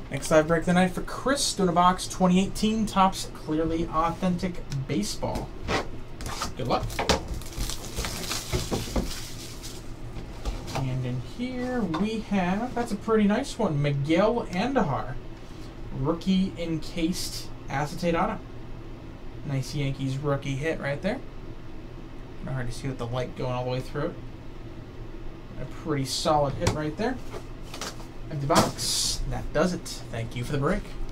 Next live break of the night for Chris, doing a box 2018 Topps Clearly Authentic Baseball. Good luck. And in here we have, that's a pretty nice one, Miguel Andujar. Rookie encased acetate auto. Nice Yankees rookie hit right there. Kind of hard to see with the light going all the way through it. A pretty solid hit right there. Empty box. That does it. Thank you for the break.